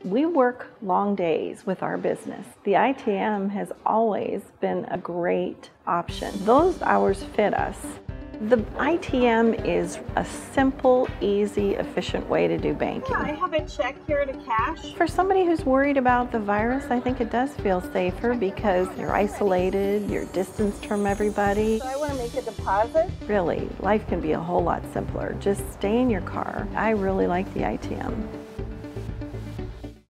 We work long days with our business. The ITM has always been a great option. Those hours fit us. The ITM is a simple, easy, efficient way to do banking. Yeah, I have a check here to cash. For somebody who's worried about the virus, I think it does feel safer because you're isolated, you're distanced from everybody. So I want to make a deposit. Really, life can be a whole lot simpler. Just stay in your car. I really like the ITM.